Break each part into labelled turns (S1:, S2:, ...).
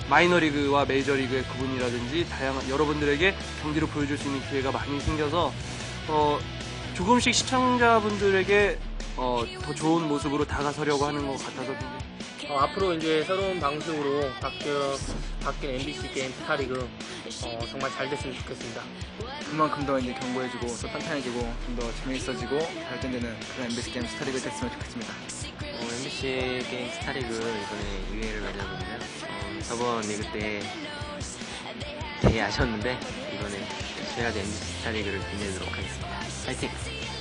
S1: 마이너리그와 메이저리그의 구분이라든지 다양한 여러분들에게 경기를 보여줄 수 있는 기회가 많이 생겨서 조금씩 시청자분들에게 더 좋은 모습으로 다가서려고 하는 것 같아서
S2: 앞으로 이제 새로운 방식으로 바뀐 MBC 게임 스타리그 정말 잘 됐으면 좋겠습니다.
S3: 그만큼 더 이제 견고해지고 더 탄탄해지고 좀 더 재미있어지고 발전되는 그런 MBC 게임 스타리그 됐으면 좋겠습니다.
S4: MBC 게임 스타리그 이번에 2회를 맞았는데요. 저번 리그 때 되게 아쉬웠는데 이번에 열심히 MBC 스타리그를 빛내도록 하겠습니다. 파이팅!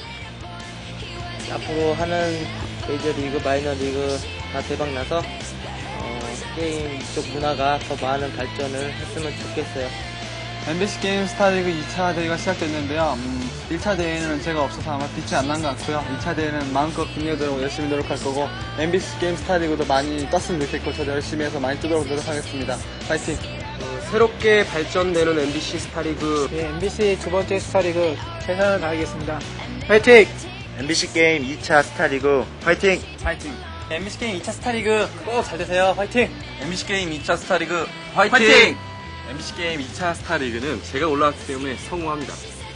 S2: 앞으로 하는 메이저리그, 마이너리그 다 대박나서 게임 쪽 문화가 더 많은 발전을 했으면 좋겠어요.
S5: MBC 게임 스타리그 2차 대회가 시작됐는데요. 1차 대회는 제가 없어서 아마 빛이 안 난 것 같고요. 2차 대회는 마음껏 빛내도록 열심히 노력할 거고 MBC 게임 스타리그도 많이 떴으면 좋겠고 저도 열심히 해서 많이 뜨도록 노력하겠습니다. 파이팅!
S6: 새롭게 발전되는 MBC 스타리그
S7: MBC 두 번째 스타리그 최선을 다하겠습니다. 파이팅!
S8: MBC 게임 2차 스타리그 화이팅!
S5: 파이팅! MBC 게임 2차 스타리그 꼭 잘 되세요. 파이팅!
S1: MBC 게임 2차 스타리그 화이팅! MBC 게임 2차 스타리그는 제가 올라왔기 때문에 성공합니다.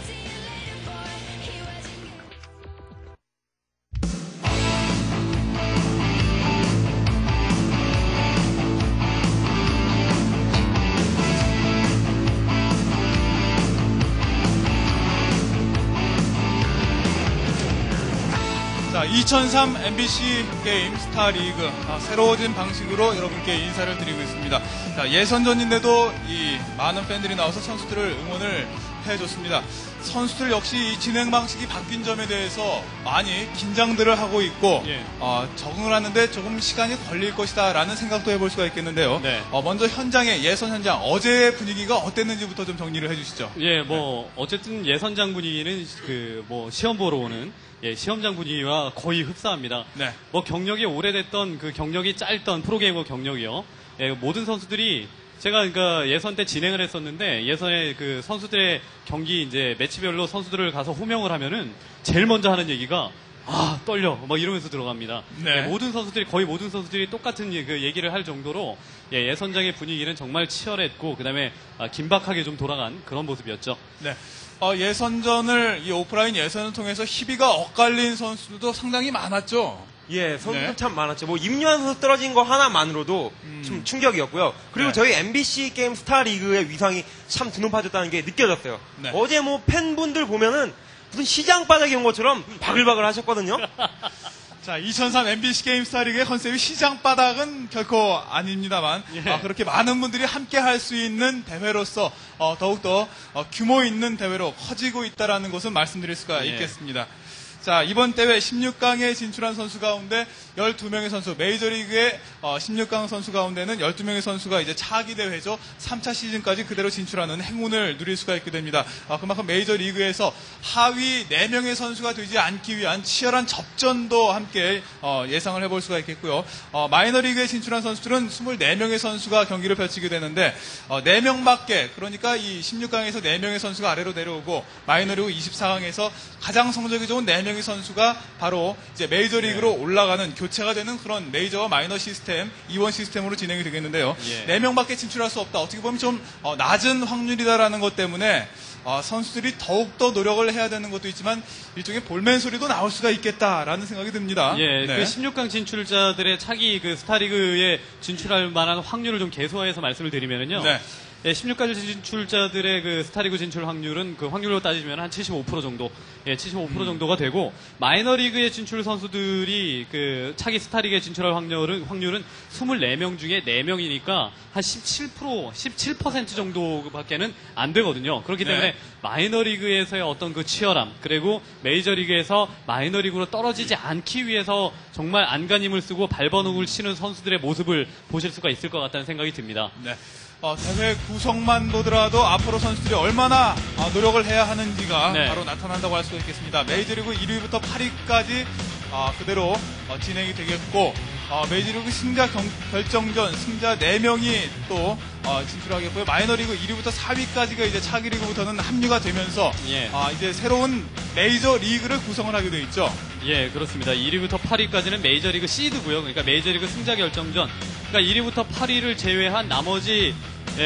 S9: 자, 2003 MBC 게임 스타리그 새로워진 방식으로 여러분께 인사를 드리고 있습니다. 자, 예선전인데도 이 많은 팬들이 나와서 선수들을 응원을 해줬습니다. 선수들 역시 이 진행 방식이 바뀐 점에 대해서 많이 긴장들을 하고 있고 적응을 하는데 조금 시간이 걸릴 것이다 라는 생각도 해볼 수가 있겠는데요. 먼저 현장의 예선 현장 어제의 분위기가 어땠는지부터 좀 정리를 해주시죠.
S10: 어쨌든 예선장 분위기는 시험 보러 오는 시험장 분위기와 거의 흡사합니다. 경력이 오래됐던 경력이 짧던 프로게이머 경력이요. 모든 선수들이 제가 그러니까 예선 때 진행을 했었는데 예선에 선수들의 경기 이제 매치별로 선수들을 가서 호명을 하면은 제일 먼저 하는 얘기가 떨려 이러면서 들어갑니다. 거의 모든 선수들이 똑같은 얘기를 할 정도로 예선장의 분위기는 정말 치열했고 그다음에 긴박하게 좀 돌아간 그런 모습이었죠.
S9: 예선전을 이 오프라인 예선을 통해서 희비가 엇갈린 선수들도 상당히 많았죠.
S6: 선수들 참 많았죠. 임요한 선수 떨어진 거 하나만으로도 좀 충격이었고요. 그리고 저희 MBC 게임 스타리그의 위상이 참 드높아졌다는 게 느껴졌어요. 어제 팬분들 보면은 무슨 시장 바닥에 온 것처럼 바글바글 하셨거든요.
S9: 자, 2003 MBC 게임 스타리그의 컨셉이 시장 바닥은 결코 아닙니다만 그렇게 많은 분들이 함께 할 수 있는 대회로서 더욱더 규모 있는 대회로 커지고 있다는 것은 말씀드릴 수가 있겠습니다. 자, 이번 대회 16강에 진출한 선수 가운데 12명의 선수, 메이저리그의 16강 선수 가운데는 12명의 선수가 이제 차기 대회죠. 3차 시즌까지 그대로 진출하는 행운을 누릴 수가 있게 됩니다. 그만큼 메이저리그에서 하위 4명의 선수가 되지 않기 위한 치열한 접전도 함께 예상을 해볼 수가 있겠고요. 마이너리그에 진출한 선수들은 24명의 선수가 경기를 펼치게 되는데 4명밖에, 그러니까 이 16강에서 4명의 선수가 아래로 내려오고 마이너리그 24강에서 가장 성적이 좋은 4명의 선수가 바로 이제 메이저리그로 올라가는 교체가 되는 그런 메이저와 마이너 시스템, 이원 시스템으로 진행이 되겠는데요. 4명밖에 진출할 수 없다. 어떻게 보면 좀 낮은 확률이다라는 것 때문에 선수들이 더욱더 노력을 해야 되는 것도 있지만 일종의 볼멘 소리도 나올 수가 있겠다라는 생각이 듭니다.
S10: 16강 진출자들의 차기 스타리그에 진출할 만한 확률을 좀 개소화해서 말씀을 드리면은요. 16강 진출자들의 스타리그 진출 확률은 확률로 따지면 한 75% 정도, 75% 정도가 되고, 마이너리그에 진출 선수들이 차기 스타리그에 진출할 확률은 24명 중에 4명이니까 한 17% 정도밖에는 안 되거든요. 그렇기 때문에 마이너리그에서의 어떤 치열함, 그리고 메이저리그에서 마이너리그로 떨어지지 않기 위해서 정말 안간힘을 쓰고 발버둥을 치는 선수들의 모습을 보실 수가 있을 것 같다는 생각이 듭니다.
S9: 대회 구성만 보더라도 앞으로 선수들이 얼마나 노력을 해야 하는지가 바로 나타난다고 할 수 있겠습니다. 메이저리그 1위부터 8위까지 그대로 진행이 되겠고, 메이저리그 승자 결정전 승자 4명이 또 진출하겠고요. 마이너리그 1위부터 4위까지가 이제 차기리그부터는 합류가 되면서 이제 새로운 메이저리그를 구성을 하게 되어 있죠.
S10: 그렇습니다. 1위부터 8위까지는 메이저리그 시드고요. 그러니까 메이저리그 승자 결정전 그러니까 1위부터 8위를 제외한 나머지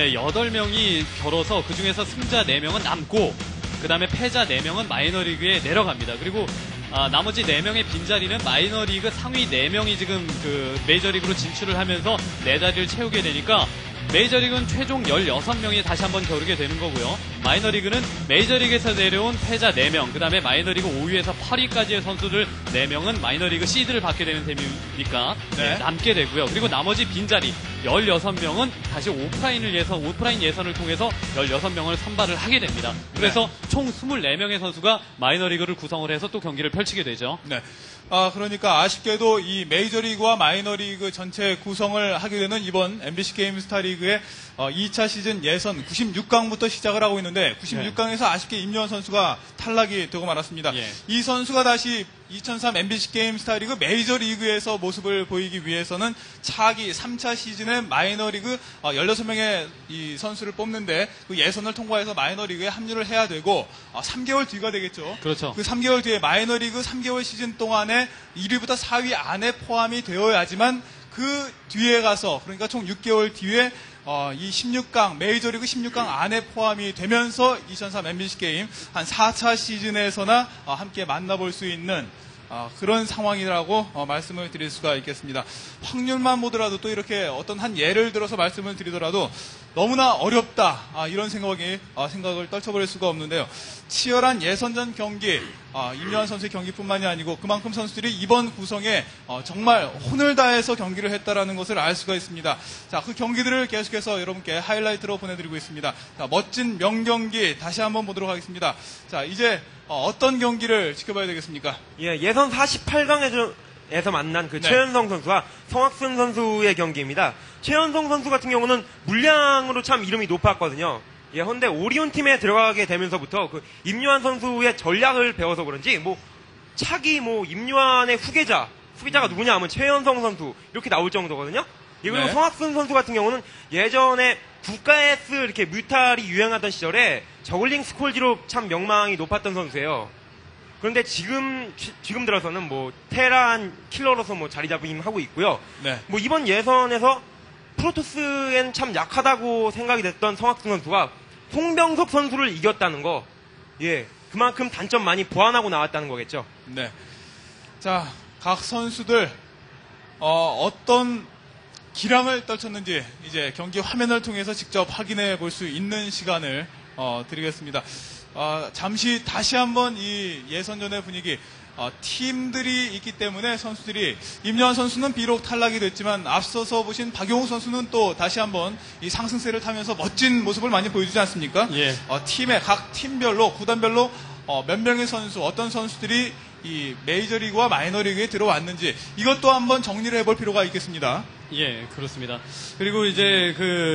S10: 8명이 결어서 그 중에서 승자 4명은 남고 그 다음에 패자 4명은 마이너리그에 내려갑니다. 그리고 나머지 4명의 빈자리는 마이너리그 상위 4명이 지금 그 메이저리그로 진출을 하면서 4자리를 채우게 되니까 메이저리그는 최종 16명이 다시 한번 겨루게 되는 거고요. 마이너리그는 메이저리그에서 내려온 패자 4명, 그 다음에 마이너리그 5위에서 8위까지의 선수들 4명은 마이너리그 시드를 받게 되는 셈이니까 남게 되고요. 그리고 나머지 빈자리 16명은 다시 오프라인 예선을 통해서 16명을 선발을 하게 됩니다. 그래서 총 24명의 선수가 마이너리그를 구성을 해서 또 경기를 펼치게 되죠.
S9: 네. 그러니까 아쉽게도 이 메이저리그와 마이너리그 전체 구성을 하게 되는 이번 MBC 게임 스타리그의 2차 시즌 예선 96강부터 시작을 하고 있는데 96강에서 아쉽게 임요환 선수가 탈락이 되고 말았습니다. 이 선수가 다시 2003 MBC 게임 스타리그 메이저리그에서 모습을 보이기 위해서는 차기 3차 시즌에 마이너리그 16명의 이 선수를 뽑는데 그 예선을 통과해서 마이너리그에 합류를 해야 되고 3개월 뒤가 되겠죠.
S10: 그렇죠.
S9: 그 3개월 뒤에 마이너리그 3개월 시즌 동안에 1위부터 4위 안에 포함이 되어야지만 그 뒤에 가서 그러니까 총 6개월 뒤에 이 16강, 메이저리그 16강 안에 포함이 되면서 2003 MBC 게임 한 4차 시즌에서나 함께 만나볼 수 있는 그런 상황이라고 말씀을 드릴 수가 있겠습니다. 확률만 보더라도 또 이렇게 어떤 한 예를 들어서 말씀을 드리더라도 너무나 어렵다 이런 생각을 떨쳐버릴 수가 없는데요. 치열한 예선전 경기 임요환 선수의 경기뿐만이 아니고 그만큼 선수들이 이번 구성에 정말 혼을 다해서 경기를 했다라는 것을 알 수가 있습니다. 자, 그 경기들을 계속해서 여러분께 하이라이트로 보내드리고 있습니다. 자, 멋진 명경기 다시 한번 보도록 하겠습니다. 자, 이제 어떤 경기를 지켜봐야 되겠습니까?
S6: 예선 48강에서 만난 그 최현성 선수와 성학순 선수의 경기입니다. 최현성 선수 같은 경우는 물량으로 참 이름이 높았거든요. 헌데 오리온 팀에 들어가게 되면서부터 그 임요환 선수의 전략을 배워서 그런지 차기 임요환의 후계자가 누구냐 하면 최현성 선수 이렇게 나올 정도거든요. 그리고 성학순 선수 같은 경우는 예전에 국가에스 이렇게 뮤탈이 유행하던 시절에 저글링 스콜지로 참 명망이 높았던 선수예요. 그런데 지금 들어서는 테란 킬러로서 자리 잡임하고 있고요. 이번 예선에서 프로토스엔 참 약하다고 생각이 됐던 성학순 선수가 송병석 선수를 이겼다는 거, 그만큼 단점 많이 보완하고 나왔다는 거겠죠.
S9: 네. 자, 각 선수들 어떤 기량을 떨쳤는지 이제 경기 화면을 통해서 직접 확인해 볼 수 있는 시간을 드리겠습니다. 잠시 다시 한번 이 예선전의 분위기, 팀들이 있기 때문에 선수들이 임요환 선수는 비록 탈락이 됐지만 앞서서 보신 박용욱 선수는 또 다시 한번 이 상승세를 타면서 멋진 모습을 많이 보여주지 않습니까? 팀의 각 팀별로 구단별로 몇 명의 선수, 어떤 선수들이 이 메이저리그와 마이너리그에 들어왔는지 이것도 한번 정리를 해볼 필요가 있겠습니다.
S10: 그렇습니다. 그리고 이제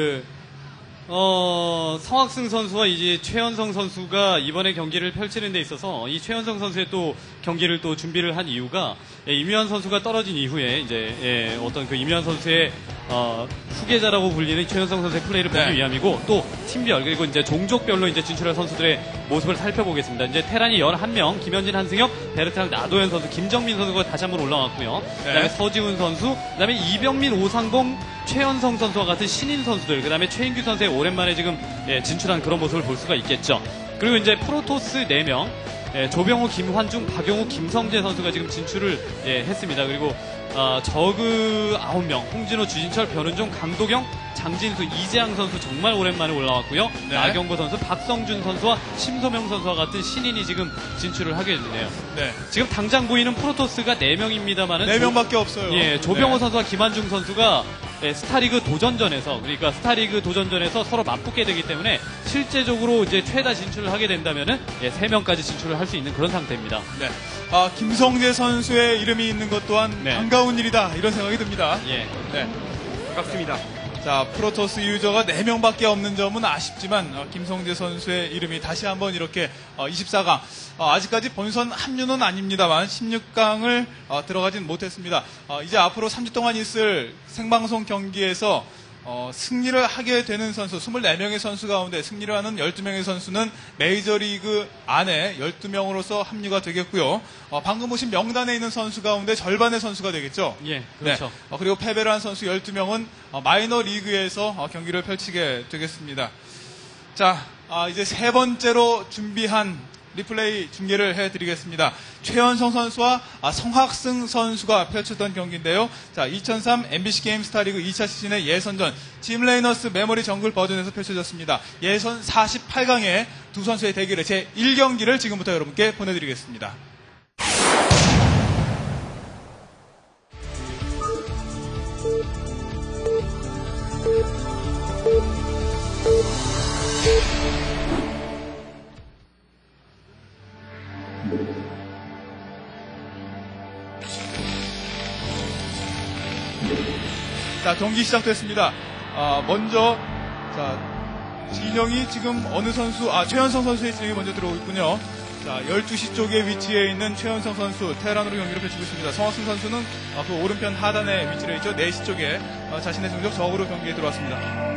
S10: 성학승 선수와 이제 최현성 선수가 이번에 경기를 펼치는 데 있어서 이 최현성 선수의 또 경기를 또 준비를 한 이유가 임요환 선수가 떨어진 이후에 이제 어떤 그 임요환 선수의 후계자라고 불리는 최현성 선수의 플레이를 보기 위함이고 또 팀별 그리고 이제 종족별로 이제 진출한 선수들의 모습을 살펴보겠습니다. 이제 테란이 11명, 김현진, 한승혁, 베르트랑 나도현 선수, 김정민 선수가 다시 한번 올라왔고요. 그다음에 서지훈 선수, 그다음에 이병민, 오상봉, 최현성 선수와 같은 신인 선수들, 그다음에 최인규 선수의 오랜만에 지금 진출한 그런 모습을 볼 수가 있겠죠. 그리고 이제 프로토스 4명, 조병호, 김환중, 박용욱, 김성재 선수가 지금 진출을 했습니다. 그리고 저그 9명, 홍진호, 주진철, 변은종, 강도경, 장진수, 이재양 선수 정말 오랜만에 올라왔고요. 나경보 선수, 박성준 선수와 심소명 선수와 같은 신인이 지금 진출을 하게 됐네요. 지금 당장 보이는 프로토스가 4명입니다만은
S9: 4명밖에 없어요.
S10: 조병호 선수와 김환중 선수가 스타리그 도전전에서 서로 맞붙게 되기 때문에 실제적으로 이제 최다 진출을 하게 된다면은 3명까지 진출을 할 수 있는 그런 상태입니다.
S9: 김성재 선수의 이름이 있는 것 또한 반가운 일이다 이런 생각이 듭니다.
S6: 반갑습니다.
S9: 자, 프로토스 유저가 4명밖에 없는 점은 아쉽지만 김성재 선수의 이름이 다시 한번 이렇게 24강 아직까지 본선 합류는 아닙니다만 16강을 들어가진 못했습니다. 이제 앞으로 3주 동안 있을 생방송 경기에서 승리를 하게 되는 선수 24명의 선수 가운데 승리를 하는 12명의 선수는 메이저리그 안에 12명으로서 합류가 되겠고요. 방금 보신 명단에 있는 선수 가운데 절반의 선수가 되겠죠.
S10: 예, 그렇죠.
S9: 네. 그리고 패배를 한 선수 12명은 마이너리그에서 경기를 펼치게 되겠습니다. 자, 이제 세 번째로 준비한 리플레이 중계를 해드리겠습니다. 최현성 선수와 성학승 선수가 펼쳤던 경기인데요. 자, 2003 MBC 게임 스타리그 2차 시즌의 예선전 짐 레이너스 메모리 정글 버전에서 펼쳐졌습니다. 예선 48강의 두 선수의 대결의 제1경기를 지금부터 여러분께 보내드리겠습니다. 자, 경기 시작됐습니다. 먼저, 진영이 지금 어느 선수, 최현성 선수의 진영이 먼저 들어오고 있군요. 자, 12시 쪽에 위치해 있는 최현성 선수, 테란으로 경기를 펼치고 있습니다. 성학승 선수는 그 오른편 하단에 위치해 있죠. 4시 쪽에 자신의 성적 적으로 경기에 들어왔습니다.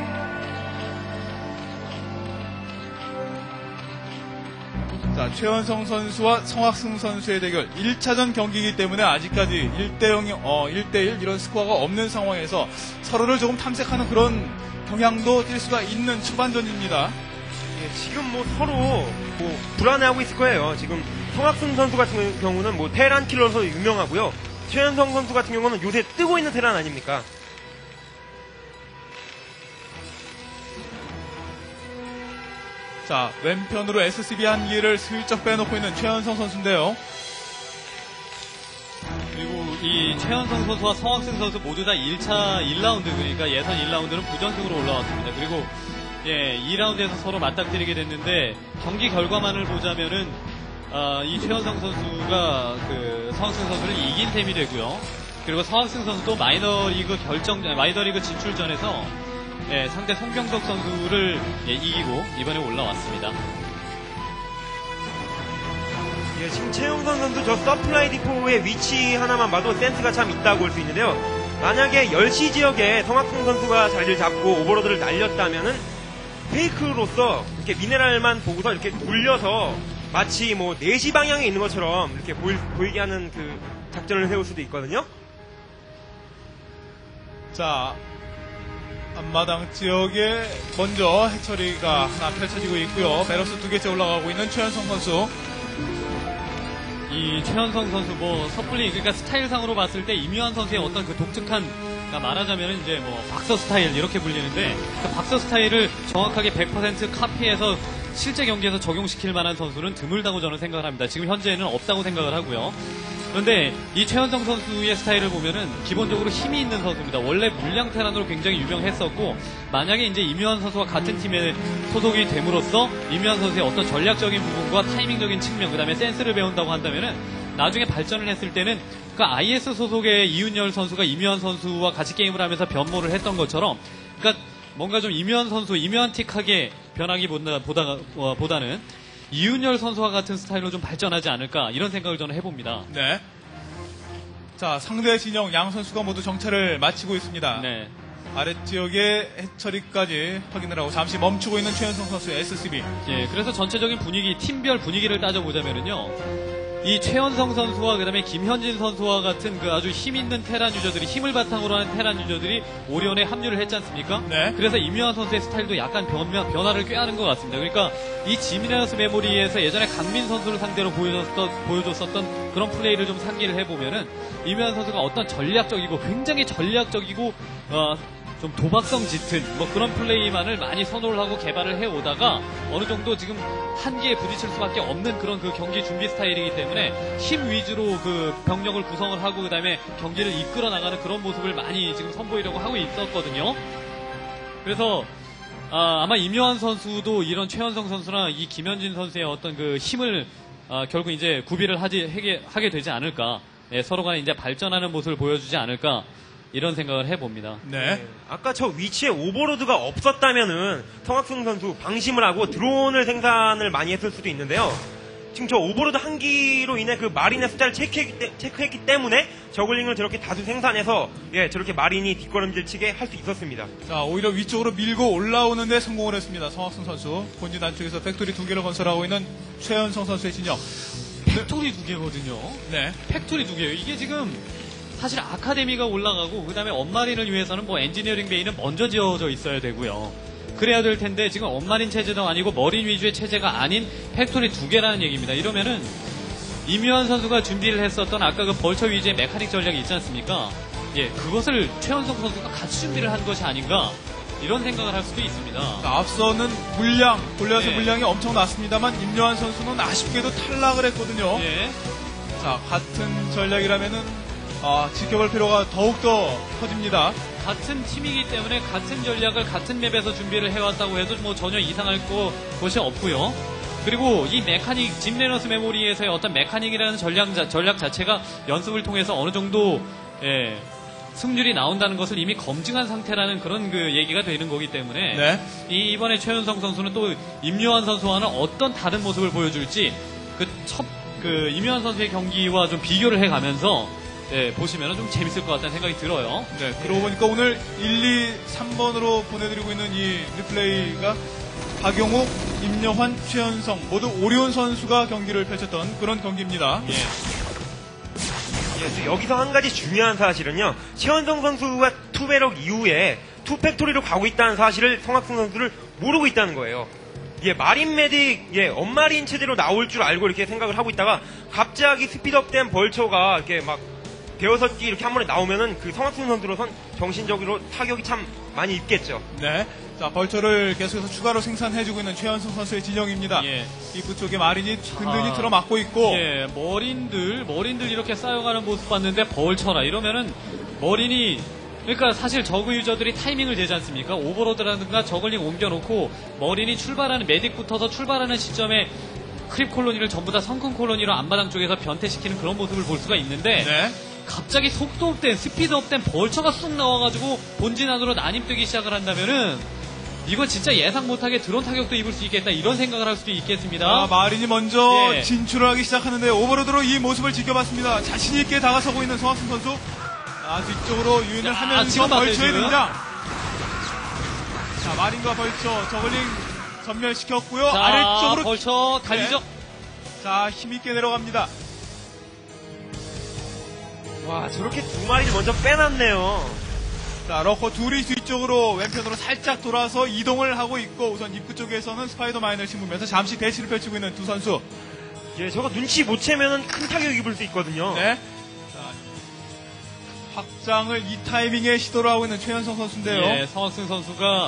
S9: 자, 최현성 선수와 성학승 선수의 대결 1차전 경기이기 때문에 아직까지 1대0, 1대1 이런 스코어가 없는 상황에서 서로를 조금 탐색하는 그런 경향도 띌 수가 있는 초반전입니다.
S6: 예, 지금 서로 불안해하고 있을 거예요. 지금 성학승 선수 같은 경우는 테란 킬러로 유명하고요. 최현성 선수 같은 경우는 요새 뜨고 있는 테란 아닙니까?
S9: 자, 왼편으로 SCB 한 기를 슬쩍 빼놓고 있는 최현성 선수인데요.
S10: 그리고 이 최현성 선수와 성학승 선수 모두 다 1차 1라운드, 그러니까 예선 1라운드는 부전승으로 올라왔습니다. 그리고 2라운드에서 서로 맞닥뜨리게 됐는데 경기 결과만을 보자면은 이 최현성 선수가 그 성학승 선수를 이긴 셈이 되고요. 그리고 성학승 선수도 마이너리그 진출전에서 상대 송병석 선수를 이기고 이번에 올라왔습니다.
S6: 예, 지금 최영선 선수 저 서플라이 디포의 위치 하나만 봐도 센스가 참 있다고 볼 수 있는데요. 만약에 10시 지역에 성학승 선수가 자리를 잡고 오버로드를 날렸다면은 페이크로서 이렇게 미네랄만 보고서 이렇게 돌려서 마치 4시 방향에 있는 것처럼 이렇게 보이게 하는 그 작전을 세울 수도 있거든요.
S9: 자, 앞마당 지역에 먼저 해처리가 하나 펼쳐지고 있고요. 베러스 2개째 올라가고 있는 최현성 선수.
S10: 이 최현성 선수 섣불리 그러니까 스타일상으로 봤을 때 이묘한 선수의 어떤 그 독특한, 말하자면 이제 박서 스타일 이렇게 불리는데 그 박서 스타일을 정확하게 100% 카피해서 실제 경기에서 적용시킬 만한 선수는 드물다고 저는 생각을 합니다. 지금 현재는 없다고 생각을 하고요. 그런데 이 최현성 선수의 스타일을 보면은 기본적으로 힘이 있는 선수입니다. 원래 물량 테란으로 굉장히 유명했었고, 만약에 이제 이묘한 선수와 같은 팀에 소속이 됨으로써 이묘한 선수의 어떤 전략적인 부분과 타이밍적인 측면, 그 다음에 센스를 배운다고 한다면은 나중에 발전을 했을 때는 그 IS 소속의 이윤열 선수가 이묘한 선수와 같이 게임을 하면서 변모를 했던 것처럼, 그러니까 뭔가 좀 이묘한 선수, 이묘한틱하게 변하기보다는 이윤열 선수와 같은 스타일로 좀 발전하지 않을까, 이런 생각을 저는 해봅니다.
S9: 네. 자, 상대 진영 양 선수가 모두 정찰을 마치고 있습니다.
S10: 네.
S9: 아랫지역의 해처리까지 확인을 하고 잠시 멈추고 있는 최현성 선수의 SCB.
S10: 예, 그래서 전체적인 분위기, 팀별 분위기를 따져보자면은요, 이 최현성 선수와 그다음에 김현진 선수와 같은 그 아주 힘 있는 테란 유저들이, 힘을 바탕으로 하는 테란 유저들이 오리온에 합류를 했지 않습니까?
S9: 네.
S10: 그래서 이묘한 선수의 스타일도 약간 변화를 꾀하는 것 같습니다. 그러니까 이 지미네어스 메모리에서 예전에 강민 선수를 상대로 보여줬었던 그런 플레이를 좀 상기를 해보면은 이묘한 선수가 어떤 전략적이고 굉장히 전략적이고 좀 도박성 짙은 그런 플레이만을 많이 선호를 하고 개발을 해오다가 어느 정도 지금 한계에 부딪힐 수밖에 없는 그런 그 경기 준비 스타일이기 때문에 힘 위주로 그 병력을 구성을 하고 그 다음에 경기를 이끌어 나가는 그런 모습을 많이 지금 선보이려고 하고 있었거든요. 그래서 아마 이묘한 선수도 이런 최현성 선수나 이 김현진 선수의 어떤 그 힘을 결국 이제 구비를 하게 되지 않을까, 서로 간에 이제 발전하는 모습을 보여주지 않을까, 이런 생각을 해봅니다.
S9: 네.
S6: 아까 저 위치에 오버로드가 없었다면은 성학승 선수 방심을 하고 드론을 생산을 많이 했을 수도 있는데요. 지금 저 오버로드 한기로 인해 그 마린의 숫자를 체크했기 때문에 저글링을 저렇게 다수 생산해서 예 저렇게 마린이 뒷걸음질 치게 할 수 있었습니다.
S9: 자, 오히려 위쪽으로 밀고 올라오는데 성공을 했습니다. 성학승 선수. 본진 안쪽에서 팩토리 2개를 건설하고 있는 최현성 선수의 진영.
S10: 팩토리 2개거든요.
S9: 네.
S10: 팩토리 2개예요. 이게 지금 사실 아카데미가 올라가고 그다음에 엄마린을 위해서는 뭐 엔지니어링 베이는 먼저 지어져 있어야 되고요. 그래야 될 텐데 지금 엄마린 체제도 아니고 머린 위주의 체제가 아닌 팩토리 2개라는 얘기입니다. 이러면은 임요한 선수가 준비를 했었던 아까 그 벌처 위주의 메카닉 전략이 있지 않습니까? 예, 그것을 최현성 선수가 같이 준비를 한 것이 아닌가 이런 생각을 할 수도 있습니다.
S9: 앞서는 물량, 골리앗의
S10: 예.
S9: 물량이 엄청났습니다만 임요한 선수는 아쉽게도 탈락을 했거든요.
S10: 예.
S9: 자, 같은 전략이라면은 지켜볼 필요가 더욱더 커집니다.
S10: 같은 팀이기 때문에 같은 전략을 같은 맵에서 준비를 해왔다고 해도 뭐 전혀 이상할 것이 없고요. 그리고 이 메카닉, 짐 레너스 메모리에서의 어떤 메카닉이라는 전략 자체가 연습을 통해서 어느 정도 예, 승률이 나온다는 것을 이미 검증한 상태라는 그런 그 얘기가 되는 거기 때문에
S9: 네.
S10: 이번에 최현성 선수는 또 임요한 선수와는 어떤 다른 모습을 보여줄지 임요한 선수의 경기와 좀 비교를 해가면서 예, 보시면 좀 재밌을 것 같다는 생각이 들어요.
S9: 네, 그러고 보니까 오늘 1, 2, 3번으로 보내드리고 있는 이 리플레이가 박용욱, 임여환, 최현성 모두 오리온 선수가 경기를 펼쳤던 그런 경기입니다.
S10: 예.
S6: 예, 여기서 한 가지 중요한 사실은요. 최현성 선수가 투배럭 이후에 투팩토리로 가고 있다는 사실을 성학승 선수를 모르고 있다는 거예요. 예, 마린 메딕, 예, 엄마린 체제로 나올 줄 알고 이렇게 생각을 하고 있다가 갑자기 스피드업된 벌처가 이렇게 막 대여섯 기 이렇게 한 번에 나오면은 그 성학승 선수로선 정신적으로 타격이 참 많이 입겠죠.
S9: 네. 자, 벌처를 계속해서 추가로 생산해주고 있는 최현성 선수의 진영입니다.
S10: 예.
S9: 입구 쪽에 마린이 든든히 들어맞고 있고.
S10: 예, 머린들 이렇게 쌓여가는 모습 봤는데 벌쳐라 이러면은 머린이 그러니까 사실 저그 유저들이 타이밍을 재지 않습니까? 오버로드라든가 저글링 옮겨놓고 머린이 출발하는 메딕부터서 출발하는 시점에 크립 콜로니를 전부 다 성큰 콜로니로 앞마당 쪽에서 변태시키는 그런 모습을 볼 수가 있는데
S9: 네.
S10: 갑자기 속도업된 스피드업된 벌처가 쑥 나와가지고 본진 안으로 난입되기 시작을 한다면은 이거 진짜 예상 못하게 드론 타격도 입을 수 있겠다 이런 생각을 할 수도 있겠습니다.
S9: 마린이 먼저
S10: 예.
S9: 진출을 하기 시작하는데 오버로드로 이 모습을 지켜봤습니다. 자신있게 다가서고 있는 성학승 선수. 뒤쪽으로 유인을 하면서
S10: 지금 봤어요,
S9: 벌처의
S10: 지금.
S9: 등장. 자, 마린과 벌처 저글링 전멸시켰고요.
S10: 자,
S9: 아래쪽으로
S10: 벌처 달리죠.
S9: 네. 자, 힘있게 내려갑니다.
S6: 와, 저렇게 두 마리를 먼저 빼놨네요.
S9: 자, 러커 둘이 뒤쪽으로 왼편으로 살짝 돌아서 이동을 하고 있고 우선 입구 쪽에서는 스파이더마인을 심으면서 잠시 대치를 펼치고 있는 두 선수.
S6: 예, 저거 눈치 못 채면은 큰 타격 입을 수 있거든요.
S9: 네. 자, 확장을 이 타이밍에 시도를 하고 있는 최현성 선수인데요.
S10: 예, 성학승 선수가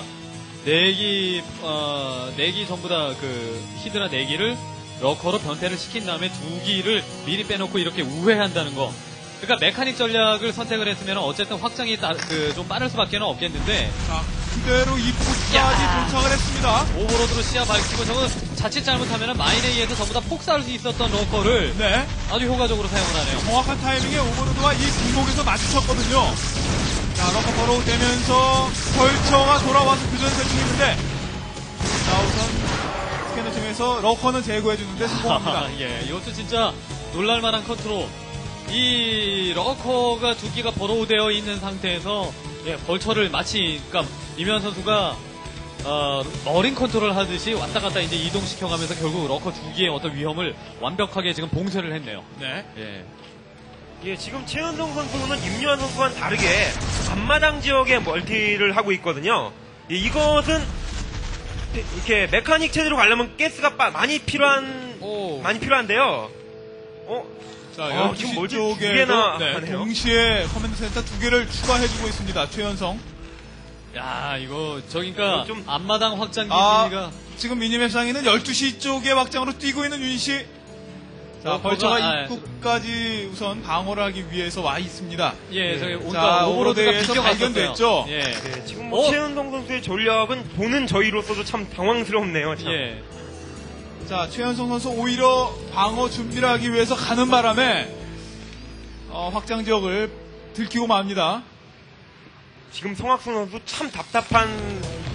S10: 4기 전부 다 그 히드라 4기를 러커로 변태를 시킨 다음에 2기를 미리 빼놓고 이렇게 우회한다는 거. 그러니까 메카닉 전략을 선택을 했으면 어쨌든 확장이 좀 빠를 수밖에 없겠는데.
S9: 자, 그대로 입구까지 도착을 했습니다.
S10: 오버로드로 시야 밝히고 저거 자칫 잘못하면 마인에 의해서 전부 다 폭사할 수 있었던 러커를
S9: 네.
S10: 아주 효과적으로 사용을 하네요.
S9: 정확한 타이밍에 오버로드와 이 뒷목에서 마주쳤거든요. 자, 러커 바로 되면서 벌처가 돌아와서 교전 설치했는데 자, 우선 스캐너 중에서 러커는 제거해주는데 성공합니다.
S10: 예, 이것도 진짜 놀랄만한 컨트롤. 이 러커가 2기가 버로우되어 있는 상태에서 예, 벌처를 마치 그러니까 임현 선수가 머린 컨트롤 하듯이 왔다 갔다 이제 이동시켜가면서 결국 러커 2기의 어떤 위험을 완벽하게 지금 봉쇄를 했네요.
S9: 네.
S10: 예.
S6: 예, 지금 최현성 선수는 임요한 선수와는 다르게 앞마당 지역에 멀티를 하고 있거든요. 예, 이것은 이렇게 메카닉 체제로 가려면 가스가 많이 필요한데요.
S9: 자,
S6: 지금
S9: 12시
S6: 멀티 두
S9: 쪽에
S6: 개나
S9: 네,
S6: 하네요.
S9: 동시에 커맨드 센터 2개를 추가해주고 있습니다. 최현성.
S10: 야, 이거 저기니까
S6: 좀
S10: 앞마당 확장 기지가
S9: 지금 미니맵상에는 12시 쪽의 확장으로 뛰고 있는 유닛이 자, 벌처가 입구까지 우선 방어를 하기 위해서 와 있습니다.
S10: 예, 저기
S9: 자,
S10: 오버로드가
S9: 오버로드에서 발견됐죠.
S10: 예.
S6: 네, 지금 최현성 선수의 전략은 보는 저희로서도 참 당황스럽네요. 참.
S10: 예.
S9: 자, 최현성 선수 오히려 방어 준비를 하기 위해서 가는 바람에 확장 지역을 들키고 맙니다.
S6: 지금 성학승 선수 참 답답한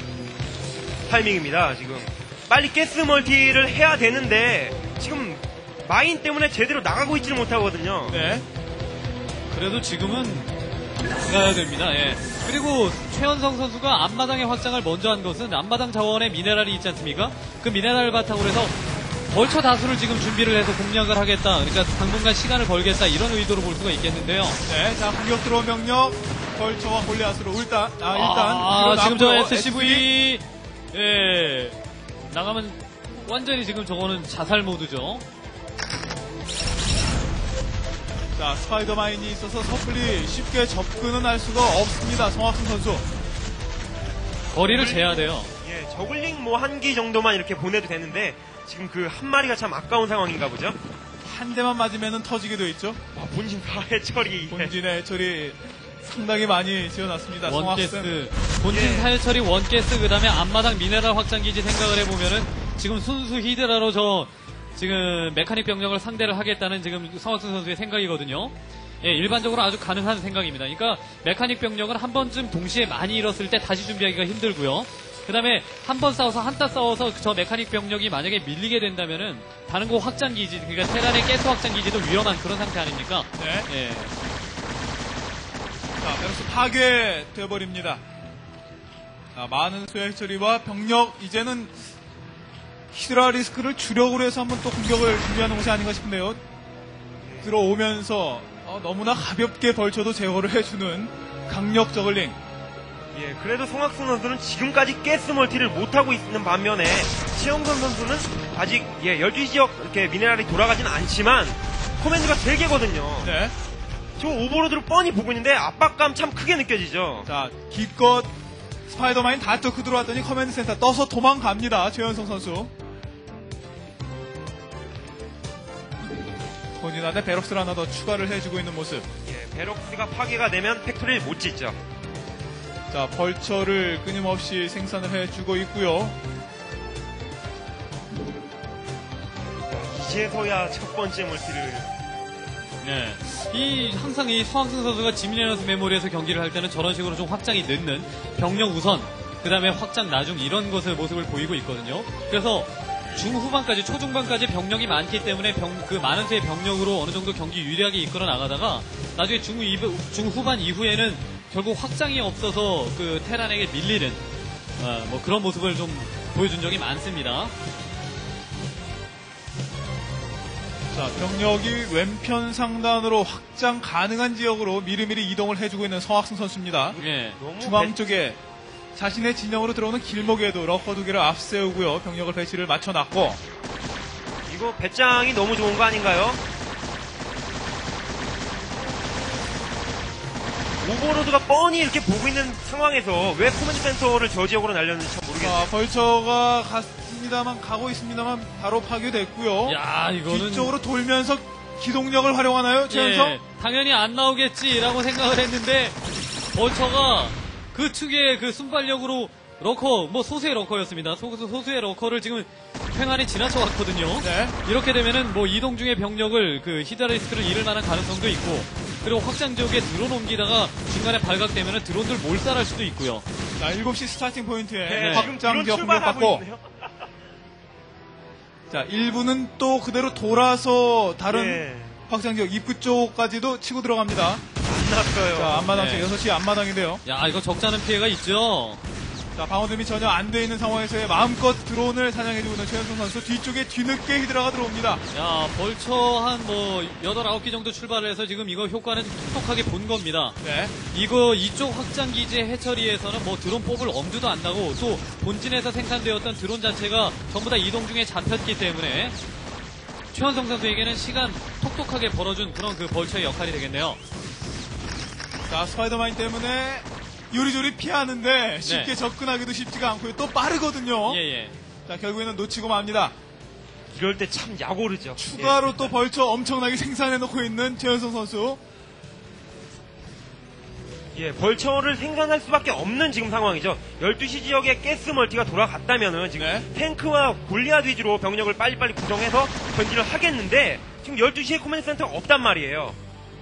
S6: 타이밍입니다. 지금 빨리 가스 멀티를 해야 되는데 지금 마인 때문에 제대로 나가고 있지를 못하거든요.
S9: 네.
S10: 그래도 지금은 가야 됩니다. 예. 그리고 최현성 선수가 앞마당의 확장을 먼저 한 것은 앞마당 자원에 미네랄이 있지 않습니까? 그 미네랄 바탕으로 해서 벌처 다수를 지금 준비를 해서 공략을 하겠다. 그러니까 당분간 시간을 벌겠다. 이런 의도로 볼 수가 있겠는데요.
S9: 네, 자, 공격 들어온 병력, 벌처와 골리앗으로 일단
S10: 지금 저 SCV, 예. 나가면 완전히 지금 저거는 자살 모드죠.
S9: 자, 스파이더마인이 있어서 섣불리 쉽게 접근은 할 수가 없습니다. 성학승 선수.
S10: 거리를 재야 돼요.
S6: 예, 저글링 뭐 한 기 정도만 이렇게 보내도 되는데 지금 그 한 마리가 참 아까운 상황인가 보죠.
S9: 한 대만 맞으면 터지기도 있죠.
S6: 본진 해처리.
S9: 본진의 해처리 상당히 많이 지어놨습니다.
S10: 원가스, 본진 사해처리 원가스, 그 다음에 앞마당 미네랄 확장기지 생각을 해보면은 지금 순수 히드라로 지금 메카닉 병력을 상대를 하겠다는 지금 성학승 선수의 생각이거든요. 예, 일반적으로 아주 가능한 생각입니다. 그러니까 메카닉 병력은 한 번쯤 동시에 많이 잃었을 때 다시 준비하기가 힘들고요. 그 다음에 한 번 싸워서 한타 싸워서 저 메카닉 병력이 만약에 밀리게 된다면은 다른 곳 확장기지, 그러니까 테란의 가스 확장기지도 위험한 그런 상태 아닙니까?
S9: 네.
S10: 예.
S9: 자, 베로스 파괴되어버립니다. 자, 많은 수의 처리와 병력, 이제는 히드라 리스크를 주력으로 해서 한번 또 공격을 준비하는 것이 아닌가 싶은데요. 들어오면서 너무나 가볍게 벌쳐도 제거를 해주는 강력 저글링.
S6: 예, 그래도 성학승 선수는 지금까지 가스 멀티를 못하고 있는 반면에 최영선 선수는 아직 12시 지역 이렇게 미네랄이 돌아가진 않지만 코맨드가 3개거든요.
S9: 네.
S6: 저 오버로드를 뻔히 보고 있는데 압박감 참 크게 느껴지죠.
S9: 자, 기껏 스파이더마인 다 뚫고 들어왔더니 커맨드 센터 떠서 도망갑니다. 최현성 선수. 본인 안에 베럭스를 하나 더 추가를 해주고 있는 모습.
S6: 예, 베럭스가 파괴가 되면 팩토리를 못 짓죠.
S9: 자, 벌처를 끊임없이 생산을 해주고 있고요.
S6: 이제서야 첫 번째 멀티를.
S10: 네. 항상 이 성학승 선수가 지미네너스 메모리에서 경기를 할 때는 저런 식으로 좀 확장이 늦는 병력 우선, 그 다음에 확장 나중 이런 것의 모습을 보이고 있거든요. 그래서 중후반까지, 초중반까지 병력이 많기 때문에 그 많은 수의 병력으로 어느 정도 경기 유리하게 이끌어 나가다가 나중에 중후반 이후에는 결국 확장이 없어서 그 테란에게 밀리는 뭐 그런 모습을 좀 보여준 적이 많습니다.
S9: 자, 병력이 왼편 상단으로 확장 가능한 지역으로 미리미리 이동을 해주고 있는 성학승 선수입니다.
S10: 예.
S9: 중앙 쪽에 자신의 진영으로 들어오는 길목에도 러커 2개를 앞세우고요. 병력을 배치를 맞춰놨고.
S6: 이거 배짱이 너무 좋은 거 아닌가요? 오버로드가 뻔히 이렇게 보고 있는 상황에서 왜 코맨드 센터를 저 지역으로 날렸는지 참 모르겠네요.
S9: 자, 벌처가 가고 있습니다만 바로 파괴됐고요.
S10: 야, 이거는
S9: 뒤쪽으로 돌면서 기동력을 활용하나요, 최현성?
S10: 예, 당연히 안 나오겠지라고 생각을 했는데 벌처가 그 특유의 그 순발력으로 러커, 뭐 소수의 러커였습니다. 소수의 러커를 지금 횡안에 지나쳐 왔거든요.
S9: 네.
S10: 이렇게 되면은 뭐 이동 중에 병력을 그 히드라리스크를 잃을 만한 가능성도 있고, 그리고 확장 지역에 드론 옮기다가 중간에 발각되면은 드론들 몰살할 수도 있고요.
S9: 자, 7시 스타팅 포인트에
S6: 네.
S9: 확장 지역 공격받고. 자, 1부는 또 그대로 돌아서 다른
S6: 네.
S9: 확장 지역 입구 쪽까지도 치고 들어갑니다.
S6: 안 났어요.
S9: 자, 앞마당 쪽
S10: 네.
S9: 6시 앞마당인데요.
S10: 야, 이거 적잖은 피해가 있죠.
S9: 자, 방어드림이 전혀 안 돼 있는 상황에서의 마음껏 드론을 사냥해주고 있는 최현성 선수. 뒤쪽에 뒤늦게 히드라가 들어옵니다.
S10: 야, 벌처 한 뭐 8, 9기 정도 출발을 해서 지금 이거 효과는 톡톡하게 본 겁니다.
S9: 네.
S10: 이쪽 확장기지의 해처리에서는 뭐 드론 뽑을 엄두도 안 나고, 또 본진에서 생산되었던 드론 자체가 전부 다 이동 중에 잡혔기 때문에 최현성 선수에게는 시간 톡톡하게 벌어준 그런 그 벌처의 역할이 되겠네요.
S9: 자, 스파이더마인 때문에 요리조리 피하는데 쉽게
S10: 네.
S9: 접근하기도 쉽지가 않고요. 또 빠르거든요.
S10: 예.
S9: 자, 결국에는 놓치고 맙니다.
S6: 이럴 때 참 약오르죠.
S9: 추가로
S6: 예.
S9: 또 벌처 엄청나게 생산해놓고 있는 최현성 선수.
S6: 예, 벌처를 생산할 수밖에 없는 지금 상황이죠. 12시 지역에 가스 멀티가 돌아갔다면은 지금
S9: 네.
S6: 탱크와 골리앗 위주로 병력을 빨리빨리 구성해서 전진을 하겠는데 지금 12시에 코맨드 센터가 없단 말이에요.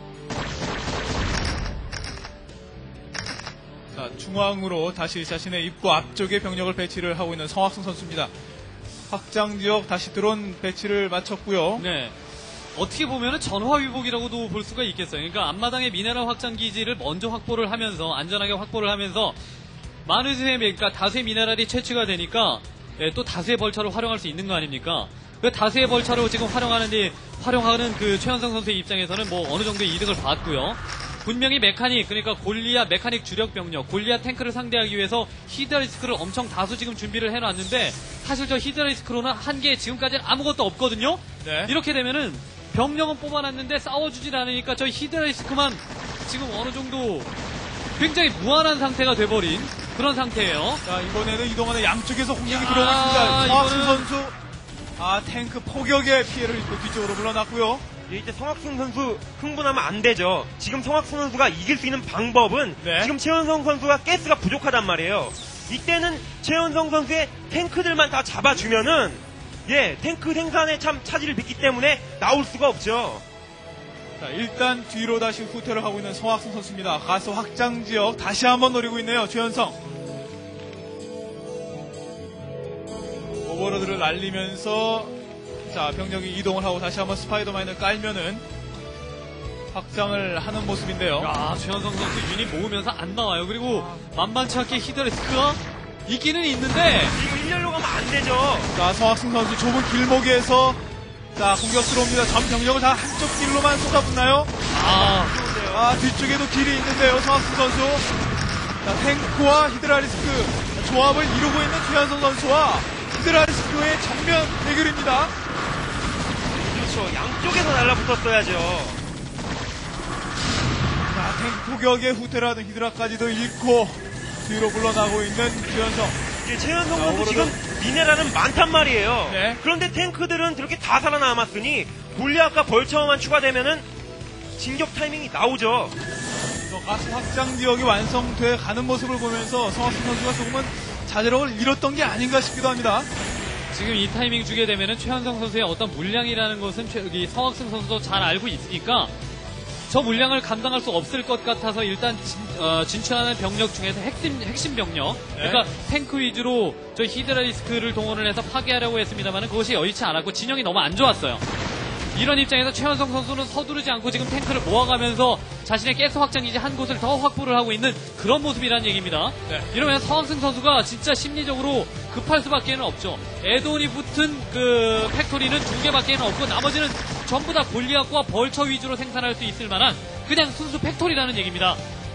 S9: 자, 중앙으로 다시 자신의 입구 앞쪽에 병력을 배치를 하고 있는 성학승 선수입니다. 확장 지역 다시 드론 배치를 마쳤고요.
S10: 네. 어떻게 보면은 전화위복이라고도 볼 수가 있겠어요. 그러니까 앞마당의 미네랄 확장 기지를 먼저 확보를 하면서 안전하게 확보를 하면서 많은 수의 그러니까 다수의 미네랄이 채취가 되니까 또 다수의 벌처를 활용할 수 있는 거 아닙니까? 그 다수의 벌처를 지금 활용하는 그 최현성 선수의 입장에서는 뭐 어느 정도의 이득을 봤고요. 분명히 메카닉, 그러니까 골리앗 메카닉 주력 병력, 골리앗 탱크를 상대하기 위해서 히드라리스크를 엄청 다수 지금 준비를 해놨는데 사실 저 히드라리스크로는 한계 지금까지는 아무것도 없거든요.
S9: 네.
S10: 이렇게 되면은 병력은 뽑아놨는데 싸워주질 않으니까 저 히드라리스크만 지금 어느 정도 굉장히 무한한 상태가 돼버린 그런 상태예요.
S9: 자, 이번에는 이동안에 양쪽에서 공격이 들어오고 있습니다. 성학순 선수, 탱크 포격에 피해를 입고 뒤쪽으로 물러났고요.
S6: 이제 성학순 선수 흥분하면 안 되죠. 지금 성학순 선수가 이길 수 있는 방법은
S9: 네.
S6: 지금 최현성 선수가 가스가 부족하단 말이에요. 이때는 최현성 선수의 탱크들만 다 잡아주면은 탱크 생산에 참 차질을 빚기 때문에 나올 수가 없죠.
S9: 자, 일단 뒤로 다시 후퇴를 하고 있는 성학순 선수입니다. 가스 확장 지역 다시 한번 노리고 있네요. 최현성. 오버로드를 날리면서 자, 병력이 이동을 하고 다시 한번 스파이더마인을 깔면은 확장을 하는 모습인데요.
S10: 야, 최현성 선수 유닛 모으면서 안 나와요. 그리고 만만치 않게 히드라리스크가 있기는 있는데
S6: 이거 일렬로 가면 안 되죠.
S9: 자, 성학순 선수 좁은 길목에서 자, 공격 들어옵니다. 전 병력을 다 한쪽 길로만 쏟아붓나요? 뒤쪽에도 길이 있는데요. 성학순 선수. 자, 탱크와 히드라리스크 조합을 이루고 있는 최현성 선수와 히드라리스크의 정면 대결입니다.
S6: 그렇죠. 양쪽에서 달라붙었어야죠.
S9: 자, 탱크 포격에 후퇴를 하던 히드라까지도 잃고 뒤로 물러나고 있는 최현성.
S6: 최현성 선수 지금 미네랄은 많단 말이에요.
S9: 네.
S6: 그런데 탱크들은 그렇게 다 살아남았으니 골리앗과 벌처만 추가되면은 진격 타이밍이 나오죠.
S9: 가스 확장 지역이 완성돼 가는 모습을 보면서 성학순 선수가 조금은 자제력을 잃었던 게 아닌가 싶기도 합니다.
S10: 지금 이 타이밍 주게 되면은 최현성 선수의 어떤 물량이라는 것은 성학승 선수도 잘 알고 있으니까 저 물량을 감당할 수 없을 것 같아서 일단 진출하는 병력 중에서 핵심 병력, 그러니까 탱크 위주로 저 히드라리스크를 동원을 해서 파괴하려고 했습니다만 그것이 여의치 않았고 진영이 너무 안 좋았어요. 이런 입장에서 최현성 선수는 서두르지 않고 지금 탱크를 모아가면서 자신의 가스 확장기지 한 곳을 더 확보를 하고 있는 그런 모습이라는 얘기입니다. 이러면 성학승 선수가 진짜 심리적으로 급할 수밖에는 없죠. 에드온이 붙은 그 팩토리는 2개밖에는 없고 나머지는 전부 다 골리앗과 벌처 위주로 생산할 수 있을 만한 그냥 순수 팩토리라는 얘기입니다.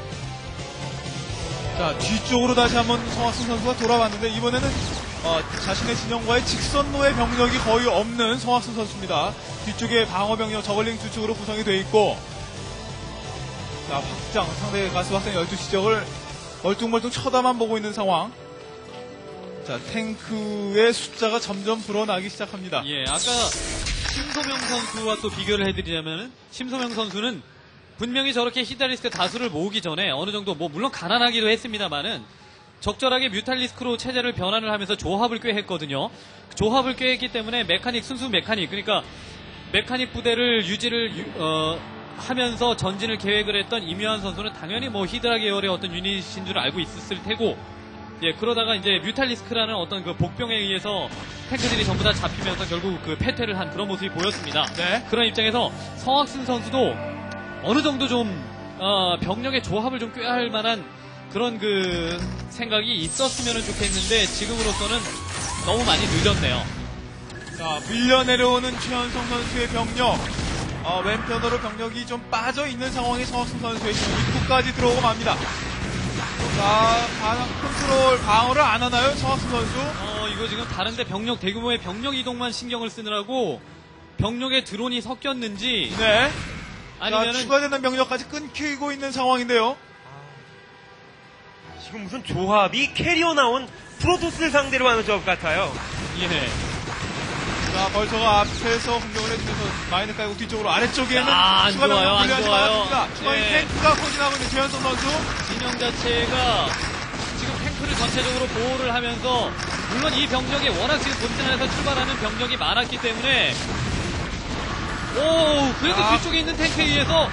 S9: 자, 뒤쪽으로 다시 한번 성학순 선수가 돌아왔는데 이번에는 자신의 진영과의 직선로의 병력이 거의 없는 성학순 선수입니다. 뒤쪽에 방어 병력 저글링 주축으로 구성이 되어 있고, 자, 확장, 상대의 가스 확장 12시 지역을 멀뚱멀뚱 쳐다만 보고 있는 상황. 자, 탱크의 숫자가 점점 불어나기 시작합니다.
S10: 아까 심소명 선수와 또 비교를 해드리자면은 심소명 선수는 분명히 저렇게 히드라리스크 다수를 모으기 전에 어느 정도 물론 가난하기도 했습니다만은 적절하게 뮤탈리스크로 체제를 변환을 하면서 조합을 꾀했거든요. 조합을 꾀했기 때문에 순수 메카닉, 그러니까 메카닉 부대를 유지를 하면서 전진을 계획을 했던 이묘한 선수는 당연히 히드라 계열의 어떤 유닛인 줄 알고 있었을 테고, 그러다가 이제 뮤탈리스크라는 어떤 그 복병에 의해서 탱크들이 전부 다 잡히면서 결국 그 패퇴를 한 그런 모습이 보였습니다. 그런 입장에서 성학승 선수도 어느 정도 좀 병력의 조합을 좀 꾀할 만한 그런 그 생각이 있었으면 좋겠는데 지금으로서는 너무 많이 늦었네요.
S9: 자, 밀려 내려오는 최현성 선수의 병력, 왼편으로 병력이 좀 빠져 있는 상황이 성학승 선수의 입구까지 들어오고 맙니다. 자, 컨트롤 방어를 안 하나요, 성학승 선수?
S10: 이거 지금 다른데 대규모의 병력 이동만 신경을 쓰느라고 병력에 드론이 섞였는지, 아니면은
S9: 추가되는 병력까지 끊기고 있는 상황인데요.
S6: 지금 무슨 조합이 캐리어 나온 프로토스를 상대로 하는 조합 같아요.
S9: 자, 벌처가 앞에서 공격을 해주면서 마인을 깔고 뒤쪽으로 아래쪽에는
S10: 안
S9: 추가
S10: 좋아요,
S9: 병력
S10: 안
S9: 분리하지
S10: 좋아요.
S9: 않았습니다. 추가의 탱크가 포진하고 있는 최현성 선수.
S10: 진영 자체가 지금 탱크를 전체적으로 보호를 하면서 물론 이 병력이 워낙 지금 본진에서 출발하는 병력이 많았기 때문에 그래도 뒤쪽에 있는 탱크에 의해서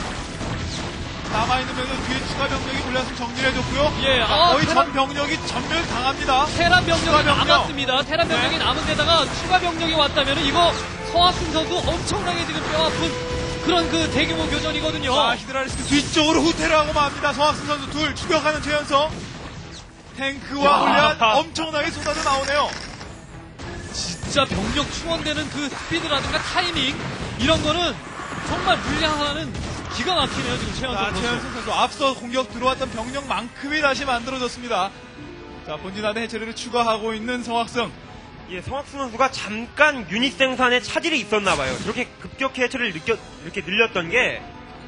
S9: 남아있는 병력 뒤에 추가 병력이 골리앗을 정리해줬고요. 거의 전 병력이 전멸 당합니다.
S10: 테란 병력이 남았습니다. 테란 병력이 남은 데다가 추가 병력이 왔다면 이거 서학승 선수 엄청나게 지금 뼈아픈 그런 그 대규모 교전이거든요.
S9: 자, 히드라리스크 뒤쪽으로 후퇴를 하고 맙니다. 성학승 선수 둘 추격하는 최연성. 탱크와 골리앗 엄청나게 쏟아져 나오네요.
S10: 진짜 병력 충원되는 그 스피드라든가 타이밍 이런 거는 정말 물량하는 기가 막히네요. 지금 최연성 선수.
S9: 최연성 선수 앞서 공격 들어왔던 병력만큼이 다시 만들어졌습니다. 자, 본진 안에 해처리를 추가하고 있는 성학승.
S6: 예, 성학승 선수가 잠깐 유닛 생산에 차질이 있었나봐요. 저렇게 급격히 해처리를 이렇게 늘렸던 게.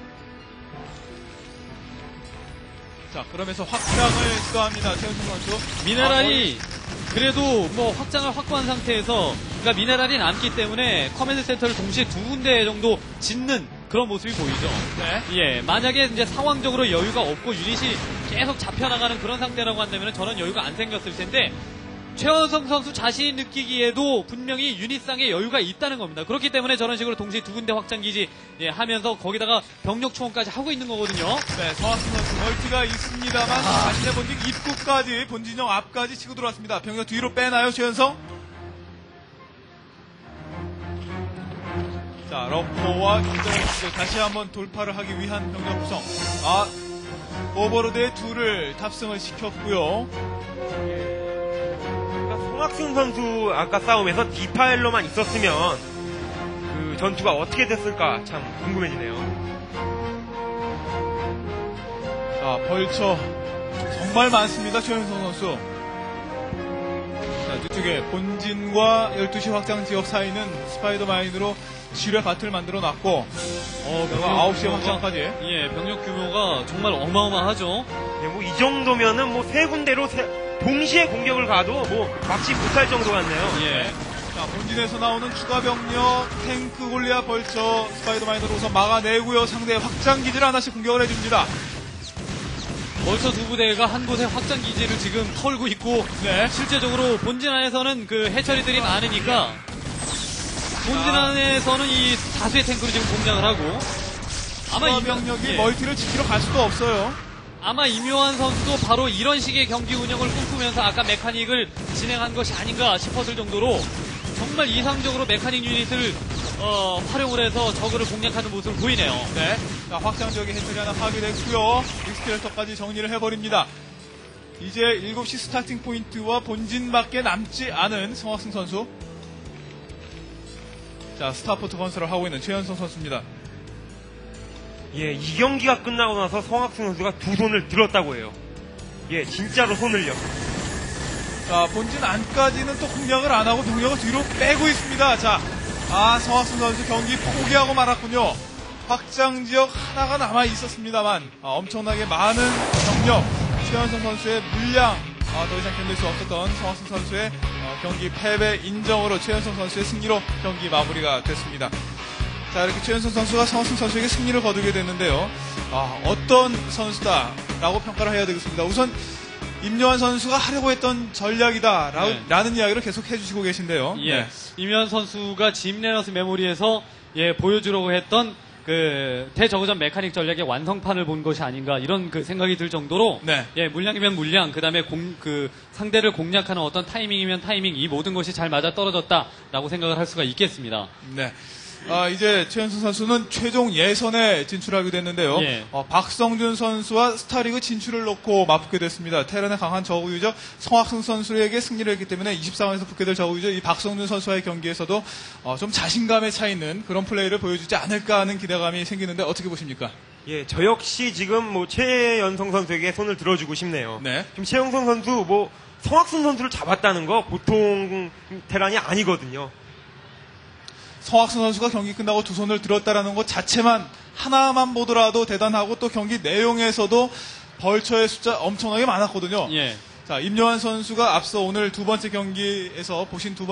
S9: 자, 그러면서 확장을 시도합니다. 최연성 선수.
S10: 미네랄이 그래도 뭐 확장을 확보한 상태에서 그러니까 미네랄이 남기 때문에 커맨드 센터를 동시에 두 군데 정도 짓는 그런 모습이 보이죠.
S9: 네.
S10: 예, 만약에 이제 상황적으로 여유가 없고 유닛이 계속 잡혀나가는 그런 상태라고 한다면 저는 여유가 안 생겼을 텐데 최연성 선수 자신이 느끼기에도 분명히 유닛상의 여유가 있다는 겁니다. 그렇기 때문에 저런 식으로 동시에 두 군데 확장기지 하면서 거기다가 병력 충원까지 하고 있는 거거든요.
S9: 네, 성학승 선수 멀티가 있습니다만 자신의 본진 입구까지 본진형 앞까지 치고 들어왔습니다. 병력 뒤로 빼나요, 최연성? 자, 러퍼와 김정현 다시 한번 돌파를 하기 위한 병력 구성. 오버로드의 둘을 탑승을 시켰고요.
S6: 성학승 선수 아까 싸움에서 디파일러만 있었으면 그 전투가 어떻게 됐을까 참 궁금해지네요.
S9: 자, 벌처 정말 많습니다. 최연성 선수. 자, 뒤쪽에 본진과 12시 확장 지역 사이는 스파이더마인으로 지뢰 밭을 만들어 놨고 9시에 확장까지.
S10: 예, 병력 규모가 정말 어마어마하죠.
S6: 예, 뭐 이 정도면은 뭐 세 군데로 동시에 공격을 가도 뭐 막지 못할 정도 같네요.
S10: 예.
S9: 자, 본진에서 나오는 추가 병력, 탱크, 골리앗, 벌처, 스파이더마인으로 우선 막아내고요. 상대의 확장기지를 하나씩 공격을 해줍니다.
S10: 벌써 두 부대가 한 곳에 확장기지를 지금 털고 있고,
S9: 네.
S10: 실제적으로 본진 안에서는 그 해처리들이 많으니까, 본진 안에서는 이 다수의 탱크를 지금 공략을 하고, 아마 이
S9: 병력이 멀티를 지키러 갈 수도 없어요.
S10: 아마 임요한 선수도 바로 이런 식의 경기 운영을 꿈꾸면서 아까 메카닉을 진행한 것이 아닌가 싶었을 정도로 정말 이상적으로 메카닉 유닛을 활용을 해서 저그를 공략하는 모습을 보이네요.
S9: 네. 자, 확장 지역의 해처리 하나 파괴됐고요. 익스켈레터까지 정리를 해버립니다. 이제 7시 스타팅 포인트와 본진밖에 남지 않은 성학승 선수. 자, 스타포트 건설을 하고 있는 최연성 선수입니다.
S6: 예, 이 경기가 끝나고 나서 성학승 선수가 두 손을 들었다고 해요. 예, 진짜로 손을요.
S9: 자, 본진 안까지는 또 공략을 안 하고 병력을 뒤로 빼고 있습니다. 자, 성학승 선수 경기 포기하고 말았군요. 확장 지역 하나가 남아 있었습니다만 엄청나게 많은 병력, 최연성 선수의 물량 더 이상 견딜 수 없었던 성학승 선수의 경기 패배 인정으로 최연성 선수의 승리로 경기 마무리가 됐습니다. 자, 이렇게 최연성 선수가 성학승 선수에게 승리를 거두게 됐는데요. 어떤 선수다라고 평가를 해야 되겠습니다. 우선 임요한 선수가 하려고 했던 전략이다라는 이야기를 계속 해주시고 계신데요.
S10: 예,
S9: 네.
S10: 임요한 선수가 짐 레너스 메모리에서 보여주려고 했던 그 대저그전 메카닉 전략의 완성판을 본 것이 아닌가 이런 그 생각이 들 정도로
S9: 네.
S10: 물량이면 물량, 그다음에 상대를 공략하는 어떤 타이밍이면 타이밍, 이 모든 것이 잘 맞아 떨어졌다라고 생각을 할 수가 있겠습니다.
S9: 네. 이제 최연성 선수는 최종 예선에 진출하게 됐는데요.
S10: 예.
S9: 박성준 선수와 스타리그 진출을 놓고 맞붙게 됐습니다. 테란의 강한 저그 유저 성학승 선수에게 승리를 했기 때문에 24강에서 붙게 될 저그 유저 이 박성준 선수와의 경기에서도 좀 자신감에 차 있는 그런 플레이를 보여주지 않을까 하는 기대감이 생기는데 어떻게 보십니까?
S6: 예, 저 역시 지금 뭐 최연성 선수에게 손을 들어주고 싶네요.
S9: 네.
S6: 지금 최연성 선수 성학승 선수를 잡았다는 거 보통 테란이 아니거든요.
S9: 성학승 선수가 경기 끝나고 두 손을 들었다라는 것 자체만 하나만 보더라도 대단하고 또 경기 내용에서도 벌처의 숫자 엄청나게 많았거든요.
S10: 예.
S9: 자, 임요한 선수가 앞서 오늘 두 번째 경기에서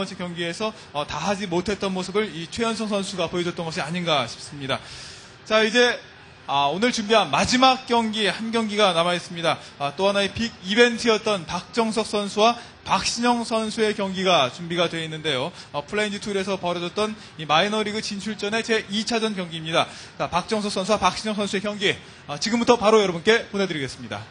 S9: 다 하지 못했던 모습을 이 최연성 선수가 보여줬던 것이 아닌가 싶습니다. 자, 이제 오늘 준비한 마지막 경기 한 경기가 남아있습니다. 또 하나의 빅 이벤트였던 박정석 선수와 박신영 선수의 경기가 준비가 되어 있는데요. 플레인즈2에서 벌어졌던 이 마이너리그 진출전의 제2차전 경기입니다. 자, 박정석 선수와 박신영 선수의 경기 지금부터 바로 여러분께 보내드리겠습니다.